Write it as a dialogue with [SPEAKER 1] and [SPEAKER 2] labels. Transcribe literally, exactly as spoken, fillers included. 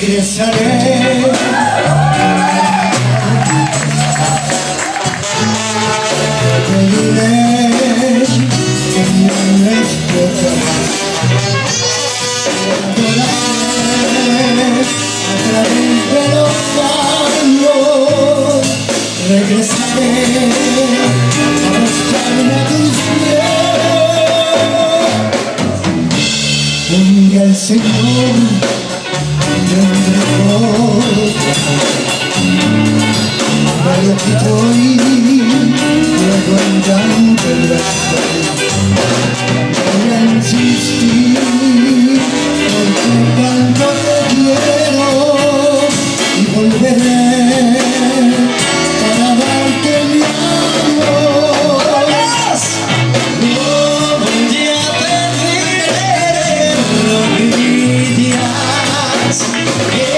[SPEAKER 1] regresaré. Te diré que ya no explotarás. A través de los años regresaré a buscarme a tus pies. Un día el Señor me entregó, me lo quitó y luego en llanto lo estoy. Voy a insistir porque tanto te quiero y volveré para darte mi amor. No voy a perder rodillas.